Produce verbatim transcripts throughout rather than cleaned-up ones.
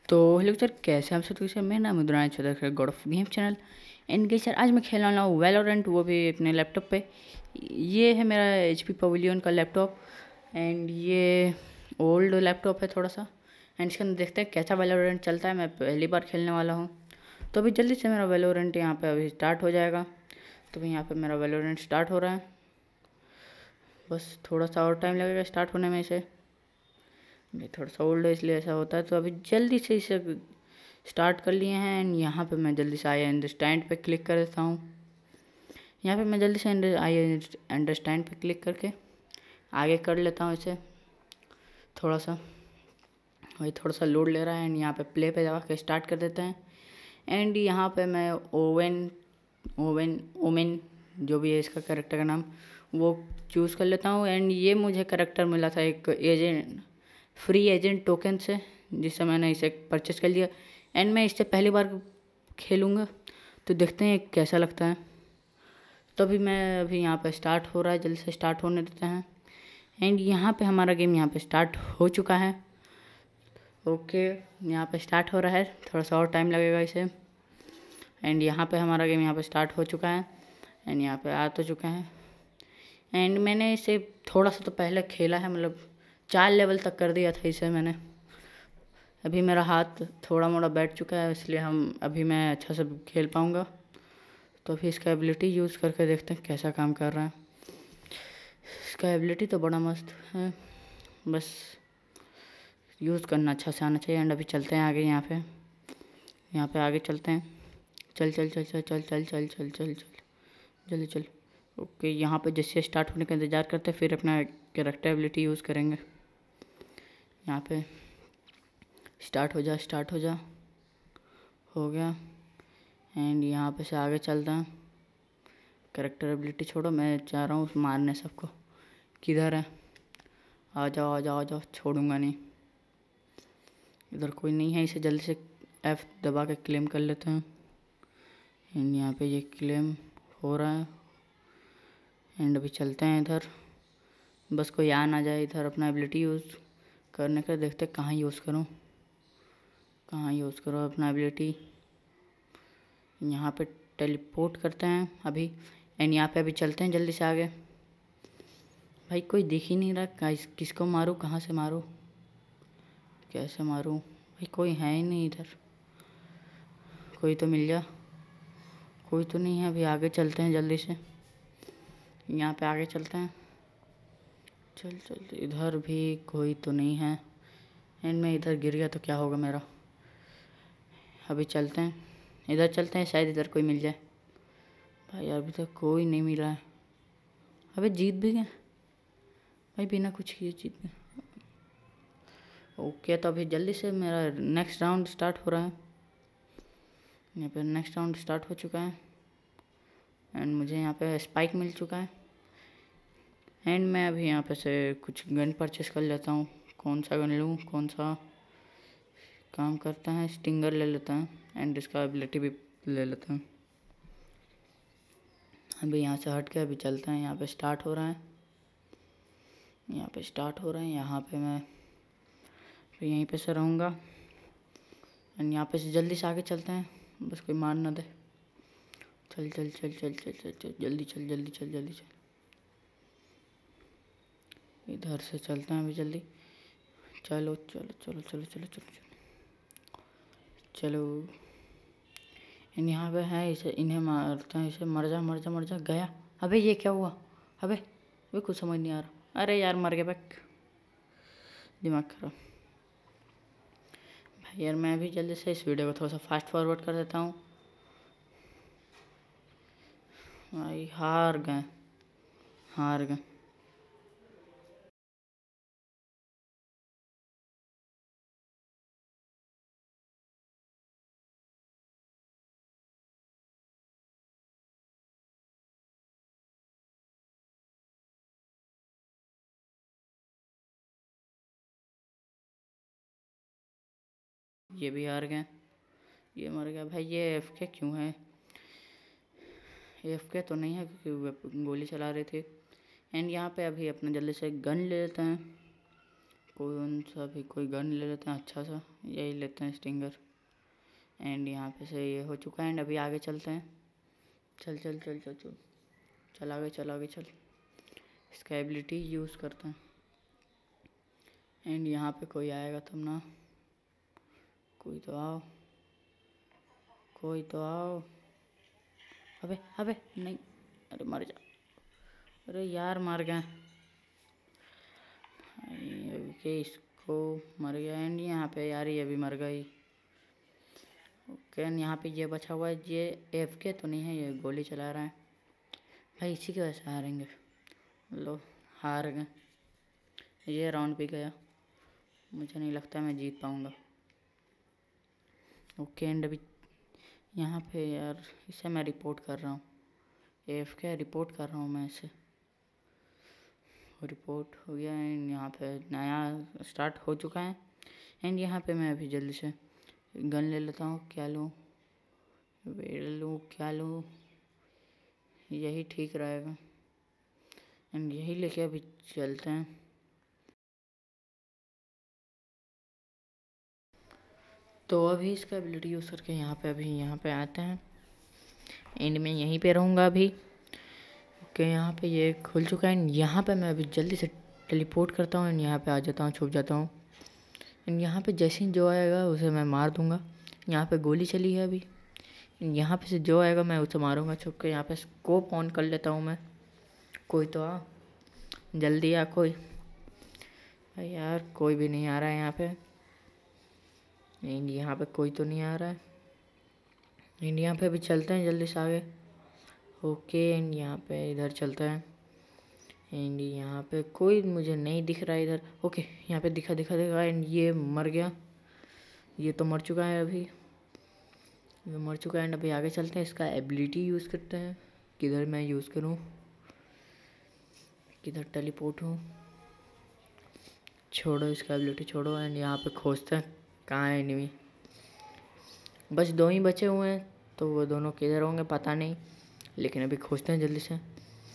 तो hello sir, कैसे आप सब? तो सर मेरा नाम Udaran Chaudhary, God of Game channel. And गई सर, आज मैं खेलने वाला हूँ वैलोरेंट, वो भी अपने लैपटॉप पे। ये है मेरा एच पी पवेलियन का लैपटॉप। एंड ये ओल्ड लैपटॉप है थोड़ा सा। एंड इसके अंदर देखते हैं कैसा वैलोरेंट चलता है। मैं पहली बार खेलने वाला हूँ, तो अभी जल्दी से मेरा वैलोरेंट यहाँ पे अभी स्टार्ट हो जाएगा। तो अभी यहाँ पे मेरा वैलोरेंट स्टार्ट हो रहा है। बस थोड़ा सा और टाइम लगेगा स्टार्ट होने में। इसे ये थोड़ा सा ओल्ड है इसलिए ऐसा होता है। तो अभी जल्दी से इसे स्टार्ट कर लिए हैं। एंड यहाँ पे मैं जल्दी से आई अंडरस्टैंड पे क्लिक कर देता हूँ। यहाँ पे मैं जल्दी से आई अंडरस्टैंड पे क्लिक करके आगे कर लेता हूँ इसे थोड़ा सा। वही थोड़ा सा लोड ले रहा है। एंड यहाँ पे प्ले पे जाकर स्टार्ट कर देते हैं। एंड यहाँ पे मैं ओवन ओवन ओमेन जो भी है इसका कैरेक्टर का नाम, वो चूज़ कर लेता हूँ। एंड ये मुझे कैरेक्टर मिला था एक एजेंट फ्री एजेंट टोकन से, जिससे मैंने इसे परचेस कर लिया। एंड मैं इससे पहली बार खेलूँगा, तो देखते हैं कैसा लगता है। तो अभी मैं अभी यहाँ पे स्टार्ट हो रहा है, जल्दी से स्टार्ट होने देते हैं। एंड यहाँ पे हमारा गेम यहाँ पे स्टार्ट हो चुका है। ओके, यहाँ पे स्टार्ट हो रहा है, थोड़ा सा और टाइम लगेगा इसे। एंड यहाँ पे हमारा गेम यहाँ पे स्टार्ट हो चुका है। एंड यहाँ पे आ तो चुका है। एंड मैंने इसे थोड़ा सा तो पहले खेला है, मतलब चार लेवल तक कर दिया था इसे मैंने। अभी मेरा हाथ थोड़ा मोड़ा बैठ चुका है, इसलिए हम अभी मैं अच्छा से खेल पाऊँगा। तो अभी इसका एबिलिटी यूज़ करके देखते हैं कैसा काम कर रहा है। इसका एबिलिटी तो बड़ा मस्त है, बस यूज़ करना अच्छा से आना चाहिए। एंड अभी चलते हैं आगे। यहाँ पे यहाँ पे आगे चलते हैं। चल चल चल चल चल चल चल चल चल चल जल्दी चल। ओके, यहाँ पे जैसे स्टार्ट होने का इंतज़ार करते हैं, फिर अपना कैरेक्टर एबिलिटी यूज़ करेंगे। यहाँ पे स्टार्ट हो जा, स्टार्ट हो जा, हो गया। एंड यहाँ पे से आगे चलता है। कैरेक्टर एबिलिटी छोड़ो, मैं चाह रहा हूँ मारने सबको। किधर है? आ जाओ आ जाओ आ जाओ, छोड़ूंगा नहीं। इधर कोई नहीं है, इसे जल्दी से एफ दबा के क्लेम कर लेते हैं। एंड यहाँ पे ये क्लेम हो रहा है। एंड अभी चलते हैं इधर, बस कोई आ ना जाए इधर अपना एबिलिटी यूज़ करने का। देखते कहाँ यूज़ करूँ, कहाँ यूज़ करो अपना एबिलिटी। यहाँ पे टेलीपोर्ट करते हैं अभी। एंड यहाँ पे अभी चलते हैं जल्दी से आगे। भाई कोई दिख ही नहीं रहा, किसको मारूँ, कहाँ से मारूँ, कैसे मारूँ? भाई कोई है ही नहीं इधर, कोई तो मिल जा। कोई तो नहीं है। अभी आगे चलते हैं जल्दी से, यहाँ पे आगे चलते हैं। चल चल, इधर भी कोई तो नहीं है। एंड मैं इधर गिर गया तो क्या होगा मेरा? अभी चलते हैं इधर, चलते हैं, शायद इधर कोई मिल जाए। भाई अभी तक तो कोई नहीं मिला है। अबे जीत भी गए भाई, बिना कुछ किए जीत गए। ओके, तो अभी जल्दी से मेरा नेक्स्ट राउंड स्टार्ट हो रहा है। यहाँ पे नेक्स्ट राउंड स्टार्ट हो चुका है। एंड मुझे यहाँ पे स्पाइक मिल चुका है। एंड मैं अभी यहाँ पे से कुछ गन परचेस कर लेता हूँ। कौन सा गन लूँ, कौन सा काम करता है? स्टिंगर ले लेता है। एंड इसका एबिलिटी भी ले लेता हूँ। अभी यहाँ से हट के अभी चलते हैं। यहाँ पे स्टार्ट हो रहा है, यहाँ पे स्टार्ट हो रहा है। यहाँ पे मैं फिर यहीं पे से रहूँगा। एंड यहाँ पे से जल्दी से आगे चलते हैं, बस कोई मार ना दे। चल चल चल चल चल चल चल जल्दी चल, जल्दी चल, जल्दी चल। इधर से चलते हैं अभी जल्दी। चलो चलो चलो चलो चलो चलो चलो चलो। इन यहाँ पे है, इसे इन्हें मारते हैं। इसे मर जा मर जा मर जा। गया। अबे ये क्या हुआ? अबे अबे कुछ समझ नहीं आ रहा। अरे यार मर गया बैक, दिमाग खराब। भाई यार मैं भी जल्दी से इस वीडियो को थोड़ा सा फास्ट फॉरवर्ड कर देता हूँ। भाई हार गए, हार गए। ये भी हार गए, ये मर गया। भाई ये एफ के क्यों है? एफ के तो नहीं है, क्योंकि गोली चला रहे थे। एंड यहाँ पे अभी अपना जल्दी से गन ले लेते हैं। कौन सा भी कोई गन ले लेते हैं अच्छा सा, यही लेते हैं स्टिंगर। एंड यहाँ पे से ये हो चुका है एंड अभी आगे चलते हैं। चल चल चल चल चल चल आगे चल आगे चल। इसका एबिलिटी यूज़ करते हैं एंड यहाँ पे कोई आएगा तब ना। कोई तो आओ, कोई तो आओ। अबे अबे नहीं, अरे मर जा। अरे यार मर गए। ओके इसको मर गया एंड यहाँ पे यार ये भी मर गई। ओके एंड यहाँ पे ये बचा हुआ है, ये एफ के तो नहीं है, ये गोली चला रहा है भाई, इसी की वजह से हारेंगे। लो हार गए, ये राउंड भी गया। मुझे नहीं लगता मैं जीत पाऊँगा। ओके एंड अभी यहाँ पे यार इसे मैं रिपोर्ट कर रहा हूँ, एफ के रिपोर्ट कर रहा हूँ मैं इसे। रिपोर्ट हो गया एंड यहाँ पे नया स्टार्ट हो चुका है एंड यहाँ पे मैं अभी जल्दी से गन ले लेता हूँ। क्या लूँ, वेड़ लूँ, क्या लूँ, यही ठीक रहेगा एंड यही लेके अभी चलते हैं। तो अभी इसका एबिलिटी यूज़ करके यहाँ पे अभी यहाँ पे आते हैं एंड मैं यहीं पे रहूँगा अभी। ओके यहाँ पे ये खुल चुका है एंड यहाँ पे मैं अभी जल्दी से टेलीपोर्ट करता हूँ एंड यहाँ पे आ जाता हूँ, छुप जाता हूँ एंड यहाँ पे जैसे ही जो आएगा उसे मैं मार दूँगा। यहाँ पे गोली चली है अभी, यहाँ पे से जो आएगा मैं उसे मारूँगा छुप के। यहाँ पे स्कोप ऑन कर लेता हूँ मैं। कोई तो आ, जल्दी आ कोई। भाई यार कोई भी नहीं आ रहा है यहाँ पे एंड यहाँ पे कोई तो नहीं आ रहा है एंड यहाँ पे अभी चलते हैं जल्दी से आगे। ओके एंड यहाँ पे इधर चलते हैं एंड यहाँ पे कोई मुझे नहीं दिख रहा है इधर। ओके यहाँ पे दिखा दिखा दिखा एंड ये मर गया, ये तो मर चुका है अभी, ये मर चुका है एंड अभी आगे चलते हैं। इसका एबिलिटी यूज़ करते हैं, किधर मैं यूज़ करूँ, किधर टेलीपोर्ट हूँ। छोड़ो इसका एबिलिटी छोड़ो एंड यहाँ पे खोजते हैं कहाँ है एनिमी। बस दो ही बचे हुए हैं तो वो दोनों किधर होंगे पता नहीं, लेकिन अभी खोजते हैं जल्दी से।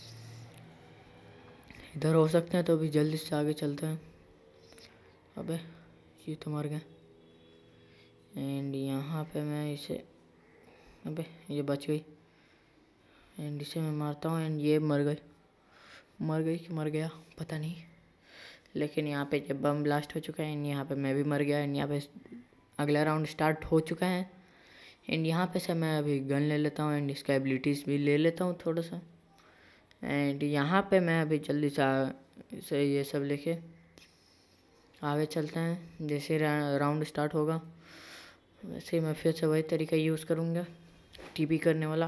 इधर हो सकते हैं तो अभी जल्दी से आगे चलते हैं। अबे ये तो मर गए एंड यहाँ पे मैं इसे, अबे ये बच गई एंड इसे मैं मारता हूँ एंड ये मर गई। मर गई कि मर गया पता नहीं, लेकिन यहाँ पे जब बम ब्लास्ट हो चुका है एंड यहाँ पे मैं भी मर गया एंड यहाँ पे अगला राउंड स्टार्ट हो चुका है एंड यहाँ पे से मैं अभी गन ले लेता हूँ एंड इसका एबिलिटीज़ भी ले लेता हूँ थोड़ा सा एंड यहाँ पे मैं अभी जल्दी से ये सब लेके आगे चलते हैं। जैसे रा, राउंड स्टार्ट होगा वैसे ही मैं फिर से वही तरीका यूज़ करूँगा, टीपी करने वाला।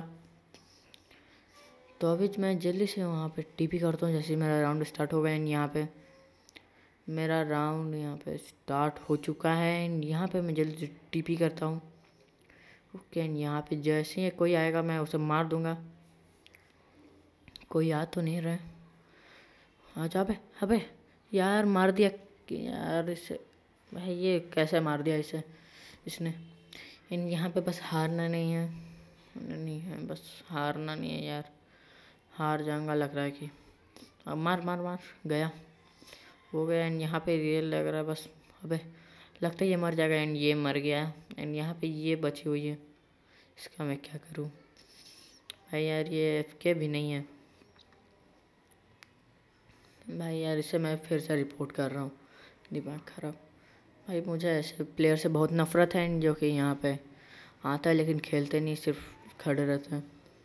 तो अभी मैं जल्दी से वहाँ पे टीपी करता हूँ जैसे मेरा राउंड स्टार्ट होगा एंड यहाँ पे मेरा राउंड यहाँ पे स्टार्ट हो चुका है एंड यहाँ पे मैं जल्दी से टीपी करता हूँ। ओके एंड यहाँ पे जैसे ही कोई आएगा मैं उसे मार दूँगा। कोई आ तो नहीं रहा है, आ जा बे। अबे यार मार दिया कि यार इसे, भाई ये कैसे मार दिया इसे इसने। इन यहाँ पे बस हारना नहीं है, नहीं है बस हारना नहीं है यार, हार जाऊंगा लग रहा है कि। अब मार मार मार, गया हो गया एंड यहाँ पे रियल लग रहा है बस। अबे लगता है ये मर जाएगा एंड ये मर गया एंड यहाँ पे ये बची हुई है, इसका मैं क्या करूँ भाई यार। ये एफ के भी नहीं है भाई यार, इसे मैं फिर से रिपोर्ट कर रहा हूँ, दिमाग ख़राब भाई। मुझे ऐसे प्लेयर से बहुत नफरत है जो कि यहाँ पे आता है लेकिन खेलते नहीं, सिर्फ खड़े रहते हैं।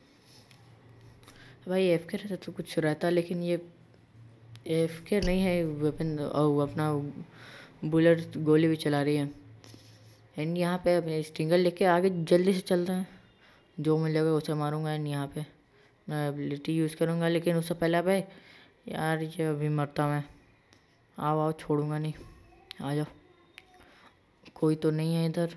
भाई एफ के रहता तो कुछ रहता, लेकिन ये एफ के नहीं है, वेपन और अपना बुलेट गोली भी चला रही है एंड यहाँ पे अपने स्टिंगर लेके आगे जल्दी से चलता है। जो मिलेगा उसे मारूंगा एंड यहाँ पे मैं एबिलिटी यूज़ करूँगा, लेकिन उससे पहले भाई यार ये अभी मरता मैं। आओ आओ, छोड़ूंगा नहीं, आ जाओ। कोई तो नहीं है इधर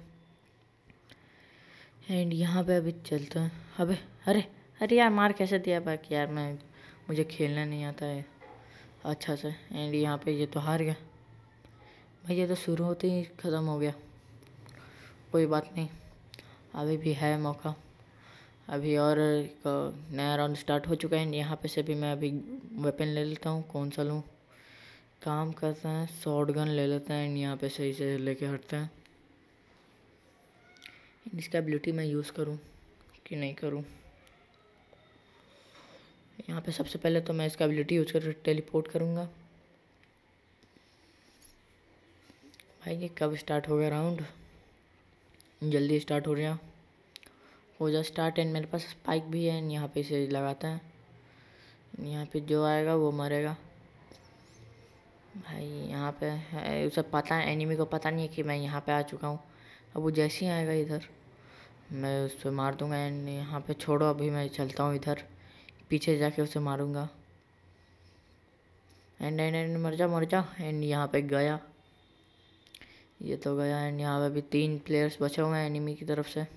एंड यहाँ पे अभी चलते हैं। अबे अरे अरे यार मार कैसे दिया बाकी यार, मैं मुझे खेलना नहीं आता है अच्छा से एंड यहाँ पे ये तो हार गया भाई। ये तो शुरू होते ही ख़त्म हो गया, कोई बात नहीं, अभी भी है मौका। अभी और नया राउंड स्टार्ट हो चुका है एंड यहाँ पे से भी मैं अभी वेपन ले लेता हूँ। कौन सा लूँ, काम करते हैं, शॉट गन ले लेते हैं, यहाँ पे सही से लेके हटते हैं। इसका एबिलिटी मैं यूज़ करूँ कि नहीं करूँ। यहाँ पे सबसे पहले तो मैं इसका एबिलिटी यूज़ कर टेलीपोर्ट करूँगा। भाई ये कब स्टार्ट हो गया राउंड, जल्दी स्टार्ट हो गया, हो जा स्टार्ट। एंड मेरे पास स्पाइक भी है, यहाँ पे इसे लगाते हैं। यहाँ पे जो आएगा वो मरेगा। भाई यहाँ पे है, उसे पता है, एनिमी को पता नहीं है कि मैं यहाँ पे आ चुका हूँ। अब वो जैसे ही आएगा इधर मैं उससे मार दूंगा। एंड यहाँ पे छोड़ो, अभी मैं चलता हूँ इधर, पीछे जाके उसे मारूंगा। एंड एंड एंड मर जा मर जा। एंड यहाँ पे गया, ये तो गया। एंड यहाँ पे भी तीन प्लेयर्स बचे हुए हैं एनिमी की तरफ से,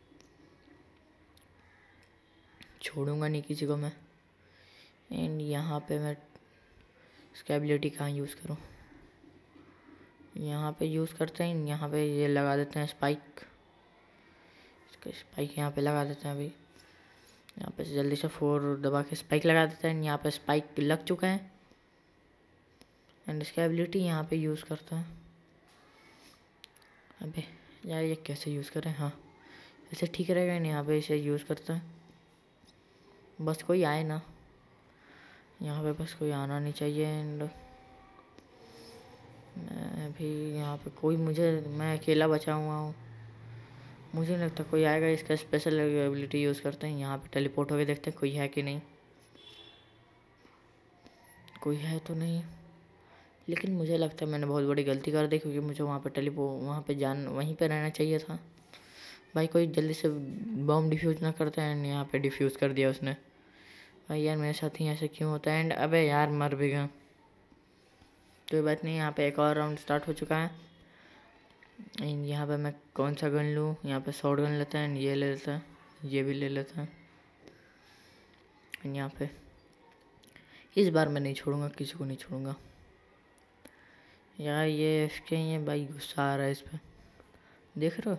छोड़ूंगा नहीं किसी को मैं। एंड यहाँ पे मैं इसका एबिलिटी कहाँ यूज़ करूँ, यहाँ पे यूज़ करते हैं। यहाँ पे ये लगा देते हैं स्पाइक, इसका स्पाइक यहाँ पे लगा देते हैं। अभी यहाँ पे जल्दी से फोर दबा के स्पाइक लगा देते हैं। यहाँ पे स्पाइक लग चुका है। एंड इसका एबिलिटी यहाँ पे यूज़ करते हैं। अबे यार ये कैसे यूज़ करें, हाँ ऐसे ठीक रहेगा नहीं। यहाँ पे इसे यूज़ करते हैं, बस कोई आए ना यहाँ पे, बस कोई आना नहीं चाहिए। एंड मैं भी यहाँ पे कोई, मुझे मैं अकेला बचा हुआ हूँ, मुझे नहीं लगता कोई आएगा। इसका स्पेशल एबिलिटी यूज़ करते हैं। यहाँ पे टेलीपोर्ट होके देखते हैं कोई है कि नहीं। कोई है तो नहीं, लेकिन मुझे लगता है मैंने बहुत बड़ी गलती कर दी, क्योंकि मुझे वहाँ पे टेलीपो वहाँ पे जान वहीं पे रहना चाहिए था। भाई कोई जल्दी से बॉम्ब डिफ्यूज़ ना करता है। एंड यहाँ पे डिफ्यूज़ कर दिया उसने। भाई यार मेरे साथ ही ऐसे क्यों होता है। एंड अबे यार मर भी गया, कोई बात नहीं। यहाँ पे एक और राउंड स्टार्ट हो चुका है। एंड यहाँ पे मैं कौन सा गन लूँ, यहाँ पे शॉट गन लेता है। ये ले लेता है, ये भी ले लेता है। एंड यहाँ पे इस बार मैं नहीं छोड़ूंगा, किसी को नहीं छोड़ूंगा यार। ये इसके ये भाई गुस्सा आ रहा है इस पर, देख रहे हो।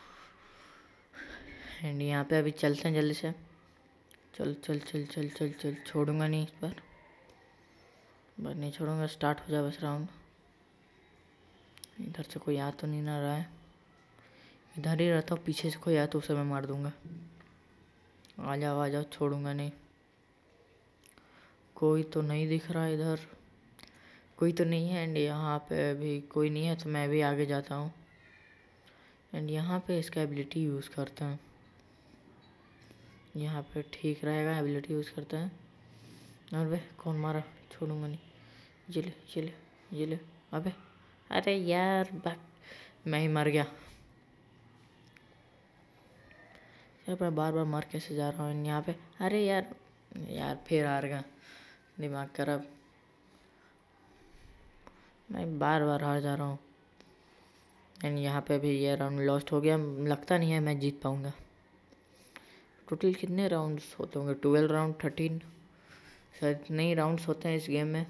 एंड यहाँ पे अभी चलते हैं जल्दी से, चल चल चल चल चल चल। छोड़ूंगा नहीं इस बार, बस नहीं छोड़ूंगा। स्टार्ट हो जाए बस राउंड। इधर से कोई आ तो नहीं ना रहा है, इधर ही रहता हूँ। पीछे से कोई आया तो उसे मैं मार दूंगा। आ जाओ आ जाओ, छोड़ूंगा नहीं। कोई तो नहीं दिख रहा इधर, कोई तो नहीं है। एंड यहाँ पे भी कोई नहीं है, तो मैं भी आगे जाता हूँ। एंड यहाँ पे इसका एबिलिटी यूज़ करते हैं, यहाँ पे ठीक रहेगा। एबिलिटी यूज़ करते हैं। और वे कौन मारा, छोड़ूंगा नहीं। ये ले ये ले ये ले। अबे अरे यार बैक, मैं ही मर गया यार। मैं बार बार मर कैसे जा रहा हूँ यहाँ पे। अरे यार यार फिर हार गया, दिमाग खराब। मैं बार बार हार जा रहा हूँ। एंड यहाँ पे भी ये राउंड लॉस्ट हो गया। लगता नहीं है मैं जीत पाऊँगा। टोटल कितने राउंड्स होते होंगे, ट्वेल्व राउंड, थर्टीन शायद नहीं राउंड्स होते हैं इस गेम में।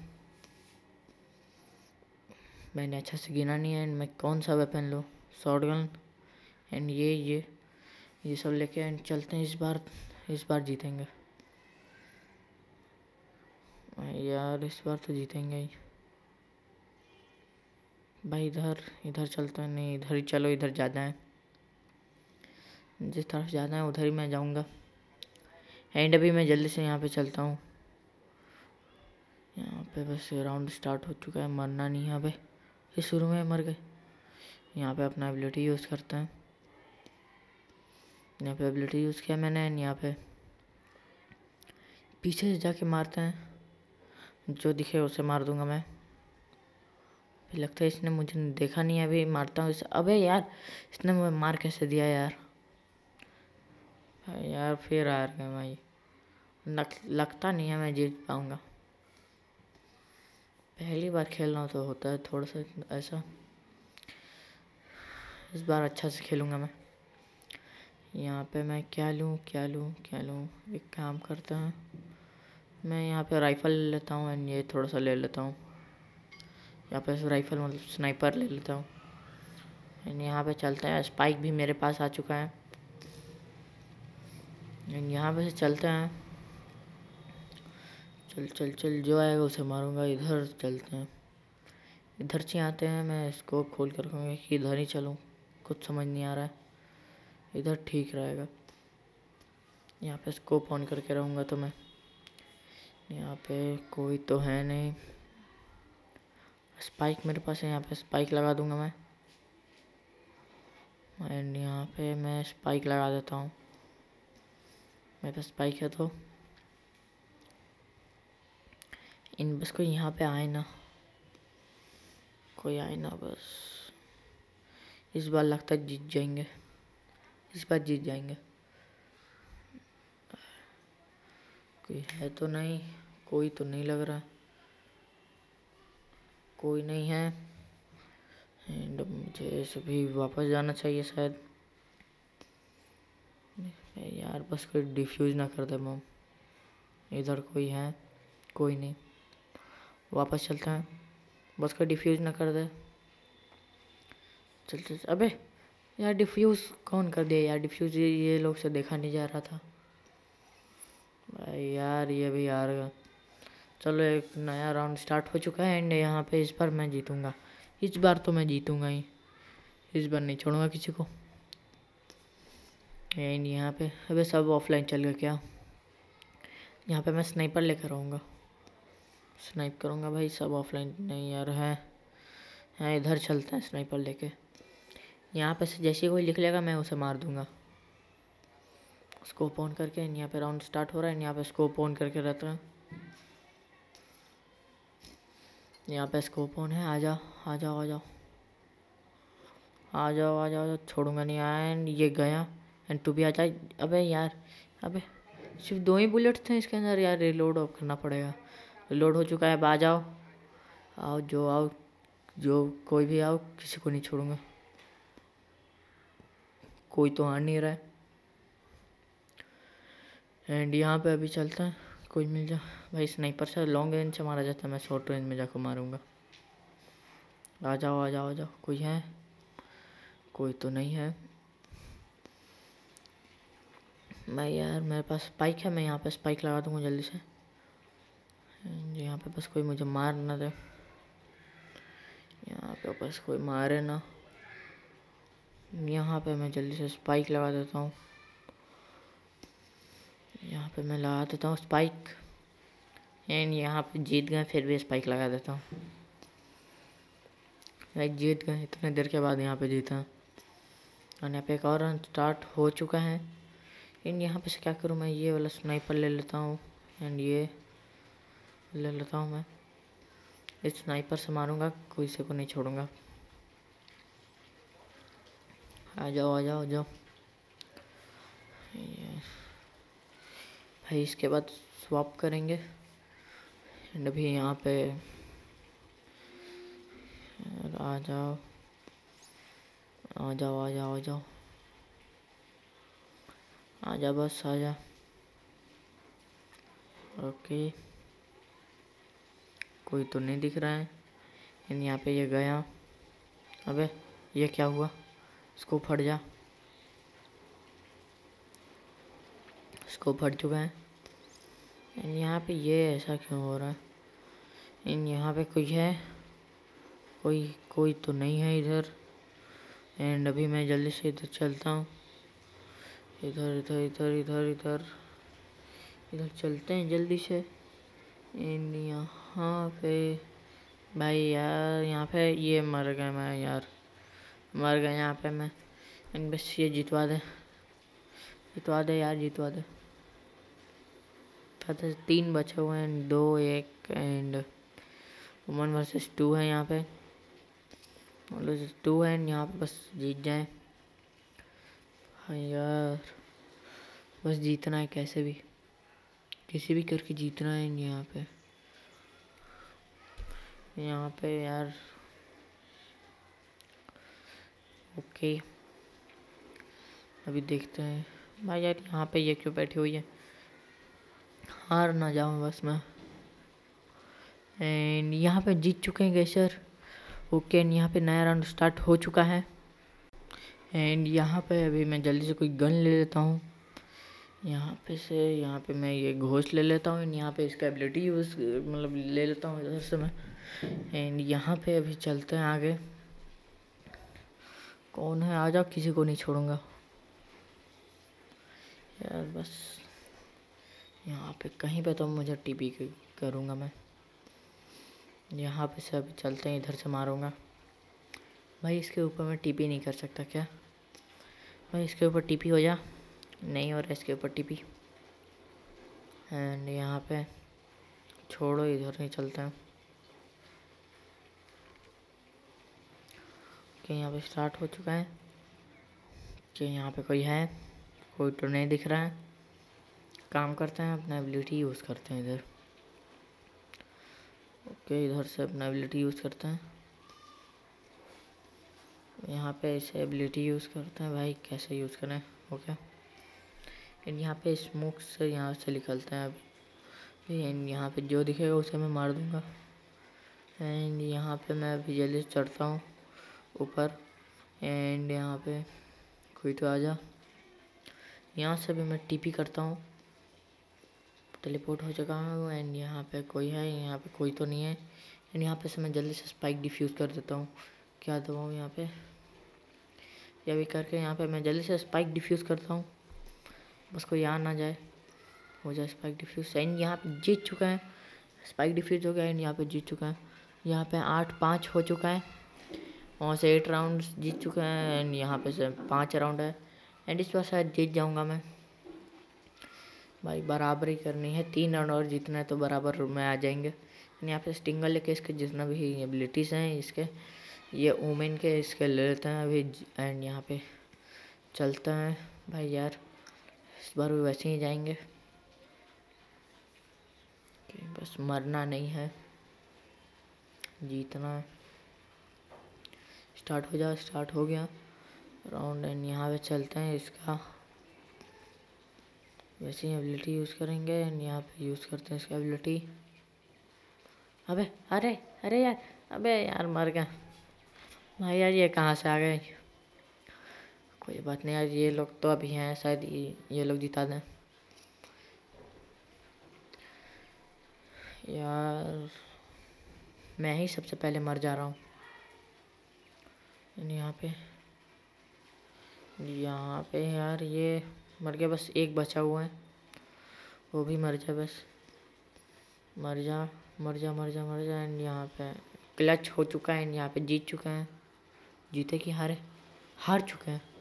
मैंने अच्छा से गिना नहीं है। एंड मैं कौन सा वेपन लूँ, शॉट गन। एंड ये ये ये सब लेके एंड चलते हैं। इस बार इस बार जीतेंगे यार, इस बार तो जीतेंगे ही भाई। इधर इधर चलते हैं, नहीं इधर ही चलो, इधर ज़्यादा है। जिस तरफ जाना है उधर ही मैं जाऊंगा। एंड अभी मैं जल्दी से यहाँ पे चलता हूँ। यहाँ पे बस राउंड स्टार्ट हो चुका है, मरना नहीं है। यहाँ पे ये शुरू में मर गए। यहाँ पे अपना एबिलिटी यूज़ करते हैं। यहाँ पे एबिलिटी यूज़ किया मैंने। एंड यहाँ पे पीछे से जाके मारते हैं, जो दिखे उसे मार दूंगा मैं। लगता है इसने मुझे देखा नहीं है, अभी मारता हूँ इसे। अबे यार इसने मुझे मार कैसे दिया यार। यार फिर हार गया भाई। लगता नहीं है मैं जीत पाऊँगा। पहली बार खेलना तो होता है थोड़ा सा ऐसा। इस बार अच्छा से खेलूँगा मैं। यहाँ पे मैं क्या लूँ क्या लूँ क्या लूँ, एक काम करता हूँ मैं यहाँ पे राइफ़ल ले लेता हूँ। एंड ये थोड़ा सा ले लेता हूँ। यहाँ पे राइफ़ल मतलब स्नाइपर ले लेता हूँ। एंड यहाँ पे चलते हैं। स्पाइक भी मेरे पास आ चुका है। एंड यहाँ पे से चलते हैं। चल चल चल, जो आएगा उसे मारूंगा। इधर चलते हैं। इधर से आते हैं, मैं स्कोप खोल कर रखूँगा कि इधर ही चलूँ, कुछ समझ नहीं आ रहा है। इधर ठीक रहेगा। यहाँ पे स्कोप ऑन करके रहूँगा तो मैं, यहाँ पे कोई तो है नहीं। स्पाइक मेरे पास है, यहाँ पे स्पाइक लगा दूँगा मैं। एंड यहाँ पे मैं स्पाइक लगा देता हूँ, मेरे पास स्पाइक है। तो इन बस कोई यहाँ पे आए ना, कोई आए ना बस। इस बार लगता है जीत जाएंगे, इस बार जीत जाएंगे। कोई है तो नहीं, कोई तो नहीं लग रहा, कोई नहीं है। एंड मुझे सभी वापस जाना चाहिए शायद। यार बस कोई डिफ्यूज ना कर दे मम। इधर कोई है, कोई नहीं, वापस चलते हैं। बस कोई डिफ्यूज ना कर दे। चल चल, अबे यार डिफ्यूज कौन कर दिया यार? डिफ्यूज ये, ये लोग से देखा नहीं जा रहा था भाई यार, ये भी यार। चलो एक नया राउंड स्टार्ट हो चुका है एंड यहाँ पे इस बार मैं जीतूंगा। इस बार तो मैं जीतूंगा ही, इस बार नहीं छोड़ूंगा किसी को। एंड यहाँ पे अबे सब ऑफलाइन चल गया क्या? यहाँ पे मैं स्नाइपर लेकर आऊँगा, स्नाइप करूँगा भाई। सब ऑफलाइन नहीं यार है, हाँ इधर चलते हैं स्नाइपर लेके। यहाँ पे से जैसे कोई लिख लेगा मैं उसे मार दूँगा। स्कोप ऑन करके यहाँ पे राउंड स्टार्ट हो रहा है। यहाँ पे स्कोप ऑन करके रहता है, यहाँ पे स्कोप ऑन है। आ जाओ आ जाओ आ जाओ आ जाओ आ जाओ, छोड़ूंगा नहीं। एंड ये गया एंड तू भी आ जा। अबे यार, अबे सिर्फ दो ही बुलेट थे इसके अंदर यार, रिलोड ऑफ करना पड़ेगा। रिलोड हो चुका है, अब आ जाओ, आओ जो आओ, जो कोई भी आओ, किसी को नहीं छोड़ूंगा। कोई तो आ नहीं रहा है। एंड यहाँ पे अभी चलता है, कोई मिल जा भाई। स्नाइपर से लॉन्ग रेंज से मारा जाता है, मैं शॉर्ट रेंज में जाकर मारूंगा। आ जाओ आ जाओ आ जाओ, कोई है? कोई तो नहीं है। मैं यार मेरे पास स्पाइक है, मैं यहाँ पे स्पाइक लगा दूंगा जल्दी से। यहाँ पे बस कोई मुझे मार ना दे, यहाँ पे बस कोई मारे ना। यहाँ पे मैं जल्दी से स्पाइक लगा देता हूँ, यहाँ पे मैं लगा देता हूँ स्पाइक। एंड यहाँ पे जीत गए, फिर भी स्पाइक लगा देता हूँ भाई। जीत गए, इतने देर के बाद यहाँ पे जीता। और यहाँ पे एक और रन स्टार्ट हो चुका है। एंड यहाँ पे से क्या करूँ मैं? ये वाला स्नाइपर ले लेता हूँ एंड ये ले लेता हूँ मैं। इस स्नाइपर से मारूंगा, कोई से को नहीं छोड़ूंगा। आ जाओ आ जाओ आ जाओ भाई। इसके बाद स्वैप करेंगे एंड अभी यहाँ पे आ जाओ आ जाओ आ जाओ आ जाओ आ जा, बस आ जा। ओके, कोई तो नहीं दिख रहा है। एंड यहाँ पे ये गया। अबे ये क्या हुआ? इसको फट जा, इसको फट चुका है। एंड यहाँ पे ये ऐसा क्यों हो रहा है? एंड यहाँ पे कोई है? कोई कोई तो नहीं है इधर। एंड अभी मैं जल्दी से इधर चलता हूँ, इधर इधर इधर इधर इधर इधर चलते हैं जल्दी से। एंड यहाँ पे भाई यार, यहाँ पे ये मर गए, मैं यार मर गया यहाँ पे मैं। एंड बस ये जितवा दे, जितवा दे यार, जितवा दे। पता तीन बचे हुए हैं, दो एक एंड वन वर्सेस टू है यहाँ पे। टू है एंड यहाँ पे बस जीत जाए। हाँ यार बस जीतना है, कैसे भी किसी भी करके जीतना है यहाँ पे। यहाँ पे यार ओके, अभी देखते हैं भाई। यार यहाँ पे ये क्यों बैठी हुई है? हार ना जाऊँ बस मैं। एंड यहाँ पे जीत चुके हैं गैसर। ओके, एंड यहाँ पे नया राउंड स्टार्ट हो चुका है। एंड यहाँ पे अभी मैं जल्दी से कोई गन ले लेता हूँ। यहाँ पे से यहाँ पे मैं ये घोष ले लेता हूँ। यहाँ पे इसका एबिलिटी यूज़ मतलब ले लेता हूँ इधर से मैं। एंड यहाँ पे अभी चलते हैं आगे। कौन है? आ जाओ, किसी को नहीं छोड़ूंगा यार। बस यहाँ पे कहीं पे तो मुझे टीपी करूँगा मैं। यहाँ पे से अभी चलते हैं, इधर से मारूंगा। भाई इसके ऊपर मैं टीपी नहीं कर सकता क्या? भाई इसके ऊपर टीपी हो जा। नहीं हो रहा इसके ऊपर टीपी। एंड यहाँ पे छोड़ो, इधर नहीं चलते हैं। कि यहाँ पे स्टार्ट हो चुका है। कि यहाँ पे कोई है? कोई तो नहीं दिख रहा है। काम करते हैं, अपना एबिलिटी यूज़ करते हैं इधर। ओके, इधर से अपना एबिलिटी यूज़ करते हैं। यहाँ पे ऐसे एबिलिटी यूज़ करते हैं। भाई कैसे यूज़ करें? ओके, एंड यहाँ पे स्मोक से यहाँ से निकलते हैं अभी। एंड यहाँ पे जो दिखेगा उसे मैं मार दूँगा। एंड यहाँ पे मैं अभी जल्दी चढ़ता हूँ ऊपर। एंड यहाँ पे कोई तो आ जा। यहाँ से भी मैं टीपी करता हूँ। टेलीपोर्ट हो चुका हूँ। एंड यहाँ पे कोई है? यहाँ पे कोई तो नहीं है। एंड यहाँ पे से मैं जल्दी से स्पाइक डिफ्यूज़ कर देता हूँ। क्या दबाऊँ यहाँ पे? या भी करके यहाँ पे मैं जल्दी से स्पाइक डिफ्यूज़ करता हूँ। बस कोई आ ना जाए, हो जाए स्पाइक डिफ्यूज़। एंड यहाँ पे जीत चुका है। स्पाइक डिफ्यूज़ हो गया। एंड यहाँ पे जीत चुका है। यहाँ पे आठ पाँच हो चुका है। वहाँ से एट राउंड जीत चुका है। एंड यहाँ पे से पाँच राउंड है। एंड इस बार शायद जीत जाऊँगा मैं। भाई बराबरी करनी है, तीन राउंड और जीतना है तो बराबर में आ जाएंगे। यहाँ पे स्टिंगर लेके इसके जितना भी एबिलिटीज़ हैं इसके, ये ओमेन के, इसके ले लेते हैं अभी। एंड यहाँ पे चलते हैं भाई यार, इस बार भी वैसे ही जाएंगे। बस मरना नहीं है, जीतना है। स्टार्ट हो जा। स्टार्ट हो गया राउंड। एंड यहाँ पे चलते हैं, इसका वैसे ही एबिलिटी यूज़ करेंगे। एंड यहाँ पे यूज़ करते हैं इसका एबिलिटी। अबे अरे अरे यार, अबे यार मर गया भाई यार। ये कहाँ से आ गए? कोई बात नहीं यार, ये लोग तो अभी हैं, शायद ये, ये लोग जिता दें यार। मैं ही सबसे पहले मर जा रहा हूँ। यहाँ पे यहाँ पे यार ये मर गया। बस एक बचा हुआ है, वो भी मर जा। बस मर जा मर जा मर जा मर जा। एंड यहाँ पे क्लच हो चुका है। एंड यहाँ पे जीत चुके हैं। जीते कि हारे? हार चुके हैं,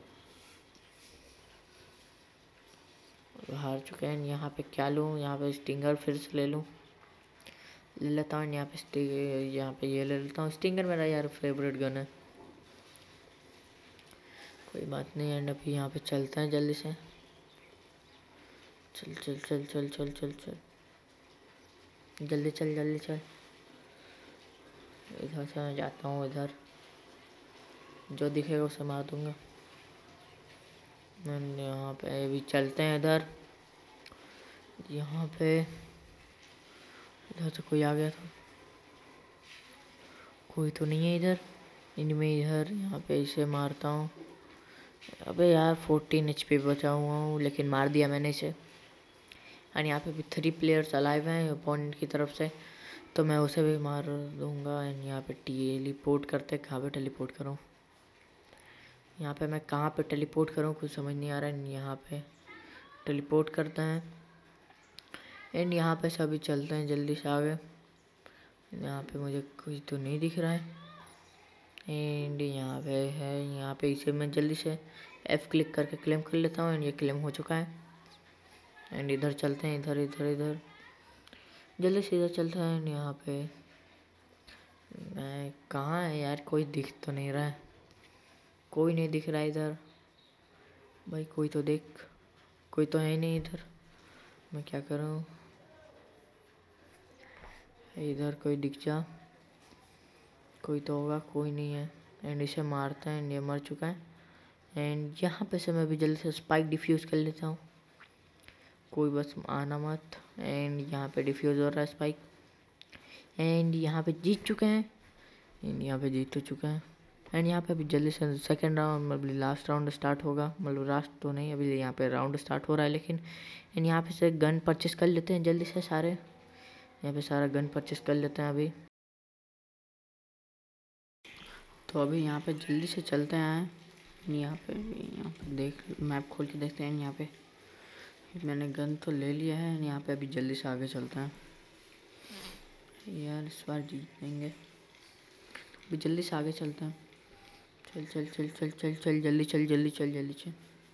हार चुके हैं। यहाँ पे क्या लूँ? यहाँ पे स्टिंगर फिर से ले लूँ, ले लेता हूँ। यहाँ पे यहाँ पे ये ले लेता हूँ। स्टिंगर मेरा यार फेवरेट गन है। कोई बात नहीं। एंड अभी यहाँ पे चलते हैं जल्दी से। चल चल चल चल चल चल चल जल्दी चल जल्दी चल। इधर से मैं जाता हूँ, इधर जो दिखेगा उसे मार दूंगा। यहाँ पे अभी चलते हैं इधर। यहाँ पे इधर से कोई आ गया था? कोई तो नहीं है इधर। इनमें इधर यहाँ पे इसे मारता हूँ। अबे यार फोर्टीन एच पी बचा हुआ हूँ, लेकिन मार दिया मैंने इसे। और यहाँ पे भी थ्री प्लेयर्स अलाइव हैं अपोनेंट की तरफ से, तो मैं उसे भी मार दूंगा। एंड यहाँ पे टेलीपोर्ट करते, कहाँ पे टेलीपोर्ट करूँ? यहाँ पे मैं कहाँ पे टेलीपोर्ट करूँ कुछ समझ नहीं आ रहा है। यहाँ पे टेलीपोर्ट करते हैं। एंड यहाँ पे सभी चलते हैं जल्दी से आगे। यहाँ पे मुझे कोई तो नहीं दिख रहा है। एंड यहाँ पे है, यहाँ पे इसे मैं जल्दी से एफ क्लिक करके क्लेम कर लेता हूँ। एंड ये क्लेम हो चुका है। एंड इधर चलते हैं, इधर इधर इधर जल्दी से इधर चलते हैं। एंड यहाँ पे मैं कहाँ है यार? कोई दिख तो नहीं रहा है, कोई नहीं दिख रहा है इधर। भाई कोई तो देख, कोई तो है ही नहीं इधर। मैं क्या करूँ? इधर कोई दिख जा, कोई तो होगा, कोई नहीं है। एंड इसे मारता है। एंड ये मर चुका है। एंड यहाँ पे से मैं भी जल्दी से स्पाइक डिफ्यूज़ कर लेता हूँ, कोई बस आना मत। एंड यहाँ पे डिफ्यूज़ हो रहा है स्पाइक। एंड यहाँ पे जीत चुके हैं। एंड यहाँ पे जीत तो चुके हैं। एंड यहाँ पे अभी जल्दी से सेकंड राउंड, मतलब लास्ट राउंड स्टार्ट होगा। मतलब लास्ट तो नहीं, अभी यहाँ पे राउंड स्टार्ट हो रहा है लेकिन। एंड यहाँ पे से गन परचेस कर लेते हैं जल्दी से सारे। यहाँ पे सारा गन परचेस कर लेते हैं अभी। तो अभी यहाँ पे जल्दी से चलते हैं। यहाँ पे यहाँ पे देख मैप खोल के देखते हैं। यहाँ पे मैंने गन तो ले लिया है। यहाँ पे अभी जल्दी से आगे चलते हैं। यार इस बार जीत लेंगे। अभी जल्दी से आगे चलते हैं। चल चल चल चल चल चल जल्दी चल जल्दी चल जल्दी चल।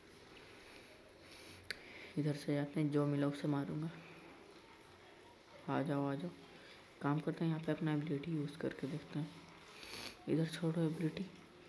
इधर से जाते हैं, जो मिला उससे मारूंगा। आ जाओ आ जाओ। काम करते हैं यहाँ पे अपना एबिलिटी यूज़ करके देखते हैं। इधर छोड़ो एबिलिटी,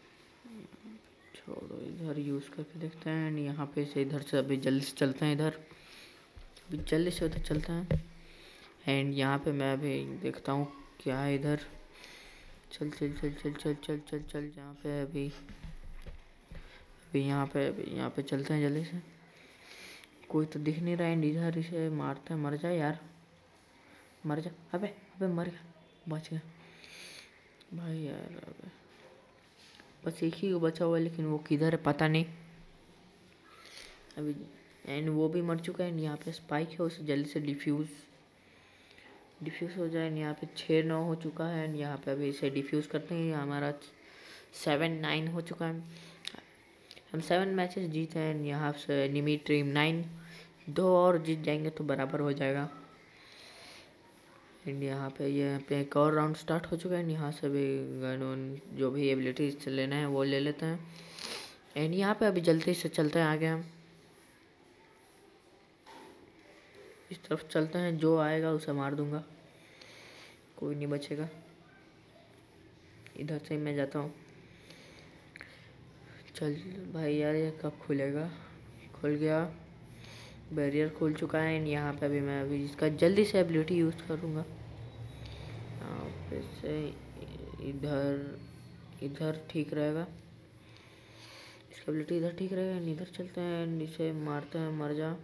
छोड़ो इधर यूज़ करके देखते हैं। यहाँ पे से इधर से अभी जल्दी से चलते हैं। इधर अभी जल्दी से उधर चलते हैं। एंड यहाँ पे मैं अभी देखता हूँ क्या है इधर। चल चल चल चल चल चल चल चल यहाँ पे अभी अभी यहाँ पे अभी यहाँ पे चलते हैं जल्दी से। कोई तो दिख नहीं रहा है। इधर इसे मारते हैं। मर जा यार, मर जा। अबे अबे मर गया, बच गया भाई यार। अबे बस एक ही बचा हुआ है, लेकिन वो किधर है पता नहीं अभी। एंड वो भी मर चुका है। यहाँ पे स्पाइक है, उसे जल्दी से डिफ्यूज़ डिफ्यूज़ हो जाए। यहाँ पे छः नौ हो चुका है। एंड यहाँ पे अभी इसे डिफ्यूज़ करते हैं। हमारा सेवन नाइन हो चुका है। हम सेवन मैचेस जीते हैं। यहाँ से एनिमी टीम नाइन, दो और जीत जाएंगे तो बराबर हो जाएगा। एंड यहाँ पे ये यहाँ पे एक और राउंड स्टार्ट हो चुका है। यहाँ से भी गन जो भी एबिलिटीज लेना है वो ले लेते हैं। एंड यहाँ पे अभी जल्दी से चलते हैं आगे। हम इस तरफ चलते हैं, जो आएगा उसे मार दूंगा, कोई नहीं बचेगा। इधर से मैं जाता हूँ। चल भाई यार, ये कब खुलेगा? खुल गया, बैरियर खुल चुका है। एंड यहाँ पे अभी मैं अभी इसका जल्दी से एबिलिटी यूज़ करूँगा। यहाँ पे से इधर इधर ठीक रहेगा, इसका एबिलिटी इधर ठीक रहेगा। एंड इधर चलते हैं एंड इसे मारते हैं। मर जा,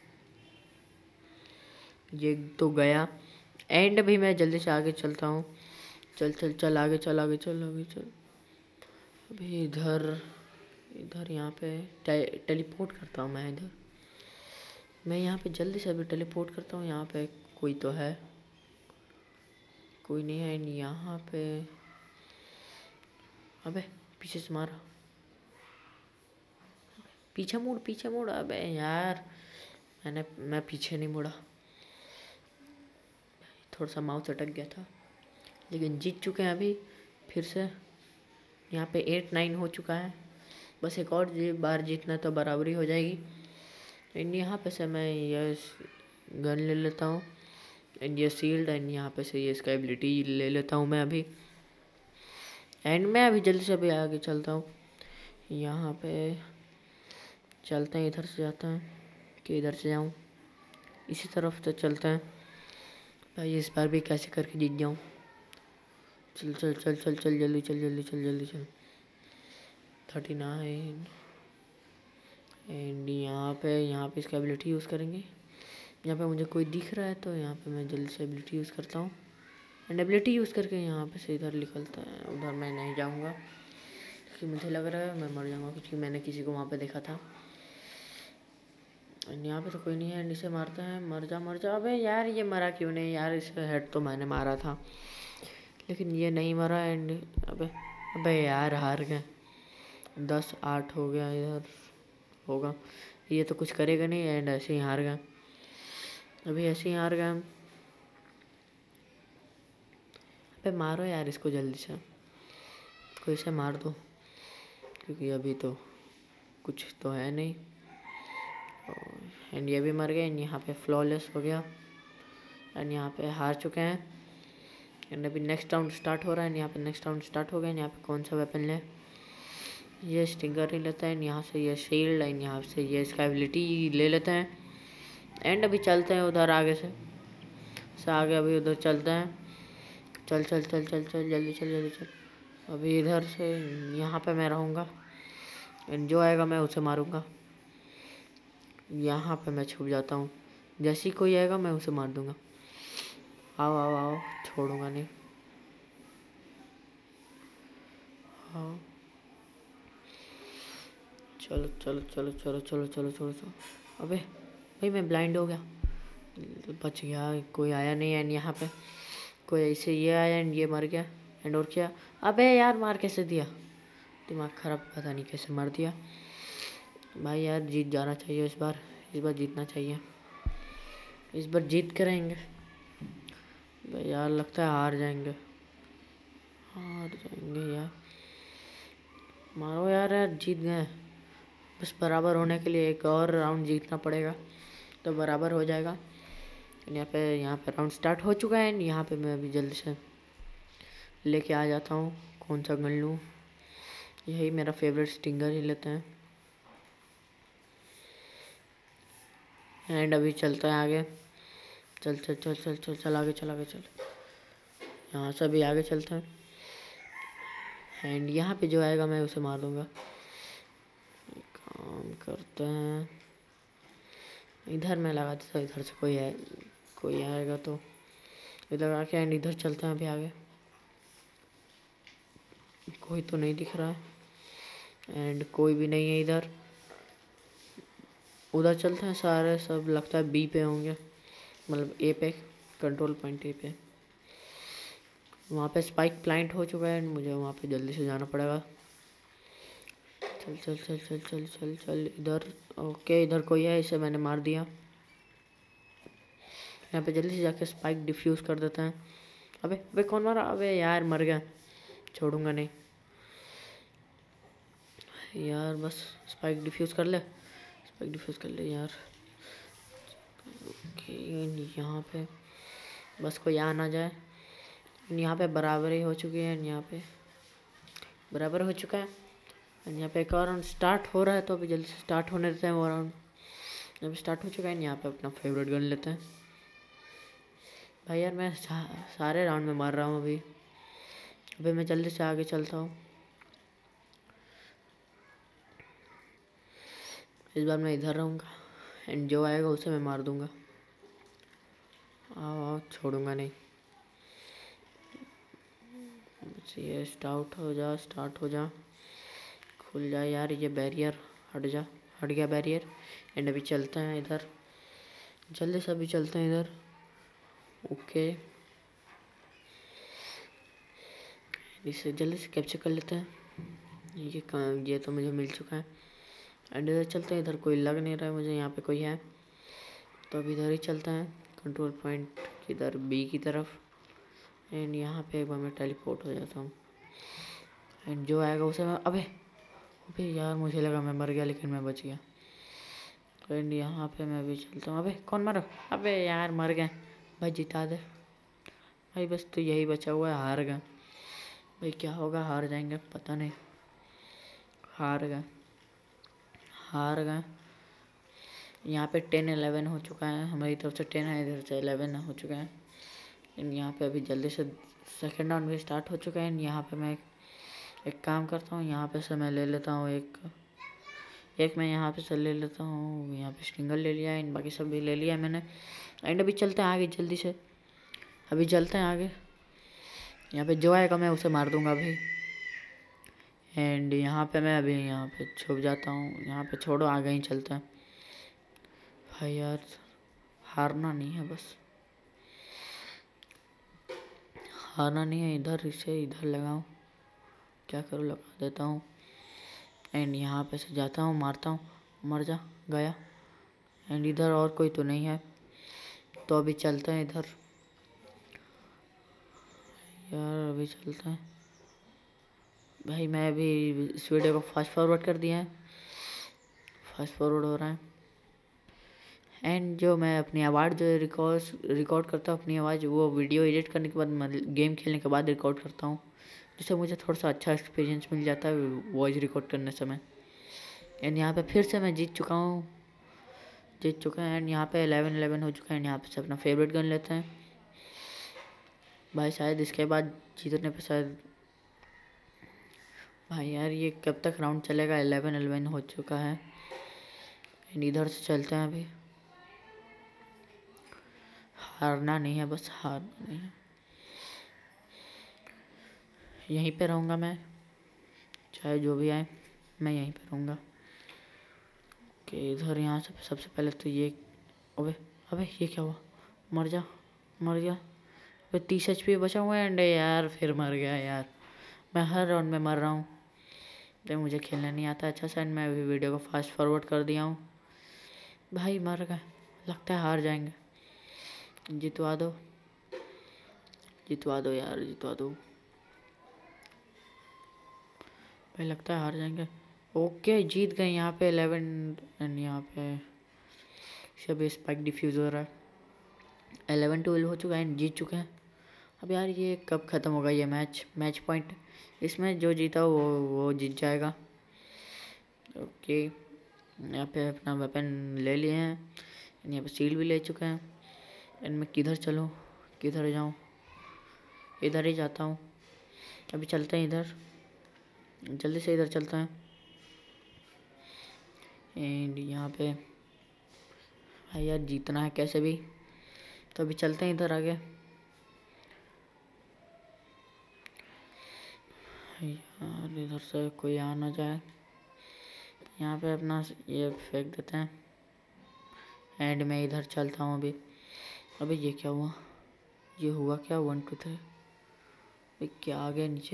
ये तो गया। एंड भी मैं जल्दी से आगे चलता हूँ। चल चल चल आगे चल आगे चल आगे चल। अभी इधर इधर यहाँ पे टे, टेलीपोर्ट करता हूँ मैं। इधर मैं यहाँ पे जल्दी से अभी टेलीपोर्ट करता हूँ। यहाँ पे कोई तो है, कोई नहीं है। एंड यहाँ पे अबे पीछे से मारा, पीछे मुड़ पीछे मुड़। अबे यार मैंने मैं पीछे नहीं मुड़ा, थोड़ा सा माउस अटक गया था। लेकिन जीत चुके हैं अभी फिर से। यहाँ पे एट नाइन हो चुका है। बस एक और बार जीतना तो बराबरी हो जाएगी। एंड यहाँ पे से मैं ये गन ले लेता हूँ। एंड ये सील्ड। एंड यहाँ पे से ये इसका एबिलिटी ले लेता हूँ मैं अभी। एंड मैं अभी जल्दी से अभी आगे चलता हूँ। यहाँ पे चलते हैं, इधर से जाते हैं कि इधर से जाऊँ, इसी तरफ से चलते हैं। भाई इस बार भी कैसे करके जीत जाऊँ। चल चल चल चल चल जल्दी चल जल्दी चल जल्दी चल। Thirty nine. एंड यहाँ पे यहाँ पे इसका एबिलिटी यूज़ करेंगे। यहाँ पे मुझे कोई दिख रहा है तो यहाँ पे मैं जल्दी से एबिलिटी यूज़ करता हूँ। एंड एबिलिटी यूज़ करके यहाँ पे से इधर निकलता है। उधर मैं नहीं जाऊँगा क्योंकि मुझे लग रहा है मैं मर जाऊँगा, क्योंकि मैंने किसी को वहाँ पे देखा था। एंड यहाँ पे तो कोई नहीं है। एंड इसे मारते हैं। मर जा मर जा। अबे यार ये मरा क्यों नहीं यार? इसे हेड तो मैंने मारा था लेकिन ये नहीं मरा। एंड अबे अबे यार हार गए। दस आठ हो गया। इधर होगा, ये तो कुछ करेगा नहीं। एंड ऐसे ही हार गए, अभी ऐसे ही हार गए हम। अबे मारो यार इसको जल्दी से, कोई से मार दो क्योंकि अभी तो कुछ तो है नहीं। एंड ये भी मर गए। एंड यहाँ पे फ्लॉलेस हो गया। एंड यहाँ पे हार चुके हैं। एंड अभी नेक्स्ट राउंड स्टार्ट हो रहा है। यहाँ पे नेक्स्ट राउंड स्टार्ट हो गया। यहाँ पे कौन सा वेपन ले? ये स्टिंगर ही लेता है। यहाँ से ये शील्ड। एंड यहाँ से ये इसका एबिलिटी ले लेते हैं। एंड अभी चलते हैं उधर आगे से से आगे अभी उधर चलते हैं। चल चल चल चल चल जल्दी चल जल्दी चल। अभी इधर से यहाँ पे मैं रहूँगा। एंड जो आएगा मैं उसे मारूँगा। यहाँ पे मैं छुप जाता हूँ, जैसे ही कोई आएगा मैं उसे मार दूँगा। आओ आओ आओ, छोड़ूंगा नहीं। हाँ चलो चलो चलो चलो चलो चलो चलो चलो। अबे भाई मैं ब्लाइंड हो गया, बच गया। कोई आया नहीं। एंड यहाँ पे कोई ऐसे ये आया एंड ये मर गया। एंड और क्या, अबे यार मार कैसे दिया, दिमाग खराब, पता नहीं कैसे मार दिया भाई। यार जीत जाना चाहिए इस बार, इस बार जीतना चाहिए, इस बार जीत कर रहेंगे भाई। यार लगता है हार जाएंगे, हार जाएंगे यार। मारो यार, यार जीत गए। बस बराबर होने के लिए एक और राउंड जीतना पड़ेगा तो बराबर हो जाएगा। यहाँ पे यहाँ पे राउंड स्टार्ट हो चुका है। यहाँ पे मैं अभी जल्दी से लेके आ जाता हूँ। कौन सा गन लूँ, यही मेरा फेवरेट स्टिंगर ही लेते हैं। एंड अभी चलता है आगे, चल चल चल चल चल चल आगे, चल आगे चल। यहाँ से अभी आगे चलते हैं एंड यहाँ पे जो आएगा मैं उसे मार दूँगा। काम करते हैं, इधर मैं लगा देता हूँ, इधर से कोई है, कोई आएगा तो इधर आके एंड इधर चलते हैं अभी आगे। कोई तो नहीं दिख रहा है एंड कोई भी नहीं है इधर। उधर चलते हैं, सारे सब लगता है बी पे होंगे, मतलब ए पे, कंट्रोल पॉइंट ए पे। वहाँ पे स्पाइक प्लांट हो चुका है एंड मुझे वहाँ पे जल्दी से जाना पड़ेगा। चल चल चल चल चल चल चल इधर। ओके इधर कोई है, इसे मैंने मार दिया। यहाँ पे जल्दी से जाके स्पाइक डिफ्यूज़ कर देते हैं। अबे अबे कौन मारा, अबे यार मर गया, छोड़ूंगा नहीं यार। बस स्पाइक डिफ्यूज़ कर ले, स्पाइक डिफ्यूज़ कर ले यार। ओके यहाँ पे बस कोई आ ना जाए। यहाँ पे बराबर ही हो चुकी है, यहाँ पे बराबर हो चुका है। यहाँ पे एक और राउंड स्टार्ट हो रहा है तो अभी जल्दी से स्टार्ट होने देते हैं वो राउंड। जब स्टार्ट हो चुका है यहाँ पे अपना फेवरेट गन लेते हैं भाई। यार मैं सा, सारे राउंड में मार रहा हूँ अभी। अभी मैं जल्दी से आगे चलता हूँ। इस बार मैं इधर रहूँगा एंड जो आएगा उसे मैं मार दूँगा। आओ आओ, छोड़ूंगा नहीं। ये स्टार्ट हो जा, स्टार्ट हो जा, खुल जा यार ये बैरियर, हट जा, हट गया बैरियर। एंड अभी चलते हैं इधर, जल्दी से अभी चलते हैं इधर। ओके इसे जल्दी से कैप्चर कर लेते हैं। ये काम, ये तो मुझे मिल चुका है एंड इधर चलते हैं। इधर कोई लग नहीं रहा है मुझे, यहाँ पे कोई है तो अभी इधर ही चलते हैं कंट्रोल पॉइंट इधर बी की तरफ। एंड यहाँ पे एक बार मैं टेलीपोर्ट हो जाता हूँ एंड जो आएगा उसे मैं, अबे अबे यार मुझे लगा मैं मर गया लेकिन मैं बच गया। एंड यहाँ पे मैं भी चलता हूँ। अबे कौन मारो, अबे यार मर गए भाई, जिता दे भाई, बस तो यही बचा हुआ है, हार गए भाई। क्या होगा, हार जाएंगे पता नहीं, हार गए हार गए। यहाँ पे टेन एलेवन हो चुका है, हमारी तरफ से टेन है, इधर से एलेवन हो चुका है। एंड यहाँ पे अभी जल्दी से सेकेंड राउंड भी स्टार्ट हो चुका है। एंड यहाँ पे मैं एक, एक काम करता हूँ, यहाँ पे से मैं ले लेता हूँ एक एक मैं यहाँ पे से ले लेता हूँ। यहाँ पे स्टिंगर ले लिया है, बाकी सब भी ले लिया है मैंने। एंड अभी चलते हैं आगे जल्दी से, अभी चलते हैं आगे। यहाँ पे जो आएगा मैं उसे मार दूंगा अभी। एंड यहाँ पे मैं अभी यहाँ पे छुप जाता हूँ। यहाँ पे छोड़ो, आगे ही चलते हैं भाई। यार हारना नहीं है, बस हारना नहीं है। इधर इसे इधर लगाऊँ, क्या करूँ, लगा देता हूँ। एंड यहाँ पे से जाता हूँ, मारता हूँ, मर जा, गया। एंड इधर और कोई तो नहीं है तो अभी चलते हैं इधर यार, अभी चलते हैं भाई। मैं अभी इस वीडियो को फास्ट फॉरवर्ड कर दिया है, फास्ट फॉरवर्ड हो रहा है। एंड जो मैं अपनी आवाज़ जो रिकॉर्ड रिकॉर्ड करता हूँ, अपनी आवाज़ वो वीडियो एडिट करने के बाद, गेम खेलने के बाद रिकॉर्ड करता हूँ, जिससे मुझे थोड़ा सा अच्छा एक्सपीरियंस मिल जाता है वॉइस रिकॉर्ड करने समय। एंड यहाँ पे फिर से मैं जीत चुका हूँ, जीत चुका है। एंड यहाँ पे एलेवन एलेवन हो चुका है। एंड यहाँ पे से अपना फेवरेट गन लेते हैं भाई। शायद इसके बाद जीतने पे शायद भाई, यार ये कब तक राउंड चलेगा, एलेवन एलेवन हो चुका है। एंड इधर से चलते हैं अभी, हारना नहीं है, बस हारना नहीं है। यहीं पे रहूँगा मैं, चाहे जो भी आए मैं यहीं पे रहूँगा। कि इधर यहाँ से सबसे पहले तो ये, अबे अबे ये क्या हुआ, मर जा मर जा तो तीस एच पी बचा हुआ है एंड यार फिर मर गया यार। मैं हर राउंड में मर रहा हूँ, तो मुझे खेलना नहीं आता अच्छा सा। मैं अभी वीडियो को फास्ट फॉरवर्ड कर दिया हूँ। भाई मर गए, लगता है हार जाएंगे। जितवा दो, जितवा दो यार, जितवा दो भाई, लगता है हार जाएंगे। ओके जीत गए यहाँ पे इलेवन एंड यहाँ पे सब स्पाइक डिफ्यूज हो रहा है। एलेवन ट्वेल्व हो चुका है, जीत चुके हैं। अब यार ये कब ख़त्म होगा ये मैच? मैच पॉइंट इसमें जो जीता वो वो जीत जाएगा। ओके यहाँ पे अपना वेपन ले लिए हैं, यहाँ पे सील भी ले चुके हैं। एंड मैं किधर चलूँ, किधर जाऊँ? इधर ही जाता हूँ। अभी चलते हैं इधर, जल्दी से इधर चलते हैं। एंड यहाँ पे भाई यार जीतना है कैसे भी, तो अभी चलते हैं इधर आगे। यार इधर से कोई आ ना जाए, यहाँ पे अपना ये फेंक देते हैं। एंड मैं इधर चलता हूँ अभी। अभी ये क्या हुआ, ये हुआ क्या? वन टू थ्री भाई, क्या आ गया नीचे?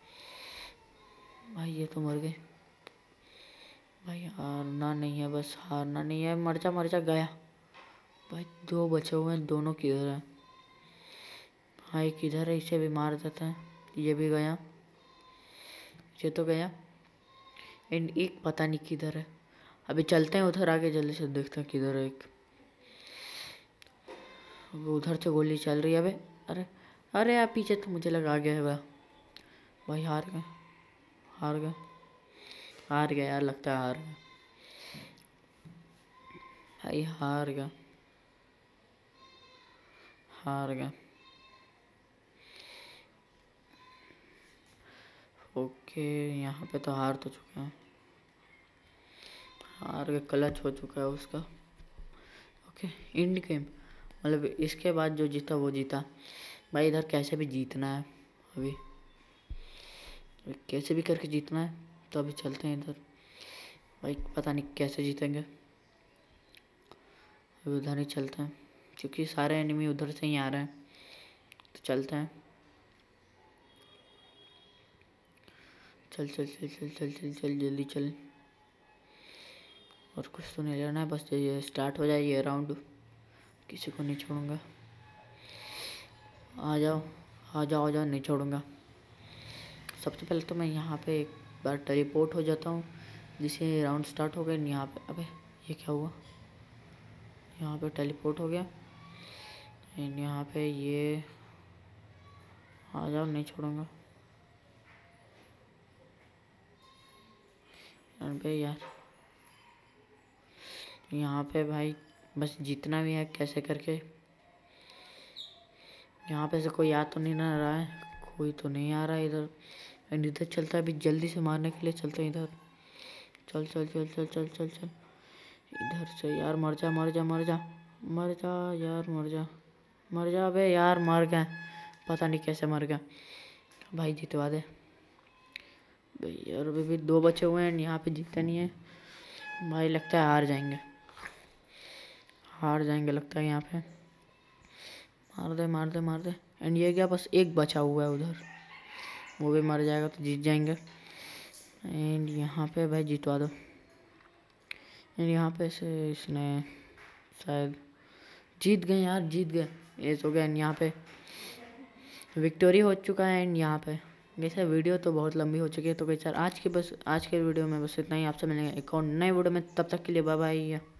भाई ये तो मर गए भाई। हारना नहीं है, बस हारना नहीं है। मर जा मर जा, गया भाई। दो बचे हुए हैं, दोनों किधर है? हाँ एक किधर है, इसे भी मार देते हैं। ये भी गया, ये तो गया। एंड एक पता नहीं किधर है। अभी चलते हैं उधर आगे, जल्दी से देखते हैं किधर है एक। उधर से गोली चल रही है। अबे अरे अरे यार पीछे तो मुझे लगा आ गया है भाई। हार गए, हार गए, हार गया यार, लगता है हार गया भाई। हार गया, हार गया। ओके यहाँ पे तो हार तो चुके हैं, हार के क्लच हो चुका है उसका। ओके इंड गेम, मतलब इसके बाद जो जीता वो जीता भाई। इधर कैसे भी जीतना है अभी, कैसे भी करके जीतना है। तो अभी चलते हैं इधर भाई, पता नहीं कैसे जीतेंगे। अभी उधर ही चलते हैं क्योंकि सारे एनिमी उधर से ही आ रहे हैं, तो चलते हैं। चल चल चल चल चल चल चल जल्दी चल। और कुछ तो नहीं लेना है, बस ये स्टार्ट हो जाए ये राउंड, किसी को नहीं छोड़ूंगा। आ जाओ आ जाओ आ जाओ, नहीं छोड़ूंगा। सबसे पहले तो मैं यहाँ पे एक बार टेलीपोर्ट हो जाता हूँ, जिससे राउंड स्टार्ट हो गया। यहाँ पे अबे ये क्या हुआ? यहाँ पे टेलीपोर्ट हो गया एंड यहाँ पे ये आ जाओ, नहीं छोड़ूंगा। अबे यार यहाँ पे भाई बस जीतना भी है कैसे करके। यहाँ पे से कोई आ तो नहीं ना रहा है, कोई तो नहीं आ रहा है इधर। एंड इधर चलता है अभी, जल्दी से मारने के लिए चलते हैं इधर। चल चल चल चल चल चल चल इधर से यार। मर जा मर जा मर जा मर जा यार, मर जा मर जा। अबे यार मर गए, पता नहीं कैसे मर गया भाई। जितवा दे भाई यार, अभी भी दो बचे हुए हैं, यहाँ पे जीते नहीं है भाई। लगता है हार जाएंगे, हार जाएंगे लगता है यहाँ पे। मार दे मार दे मार दे। एंड ये क्या, बस एक बचा हुआ है उधर, वो भी मर जाएगा तो जीत जाएंगे। एंड यहाँ पे भाई जितवा दो। एंड यहाँ पे से इसने शायद जीत गए यार, जीत गए, ये हो गया। एंड यहाँ पे विक्टोरी हो चुका है। एंड यहाँ पे जैसे वीडियो तो बहुत लंबी हो चुकी है, तो कई सर आज के बस आज के वीडियो में बस इतना ही। आपसे मिलेंगे एक और नए वीडियो में, तब तक के लिए बाय बाय।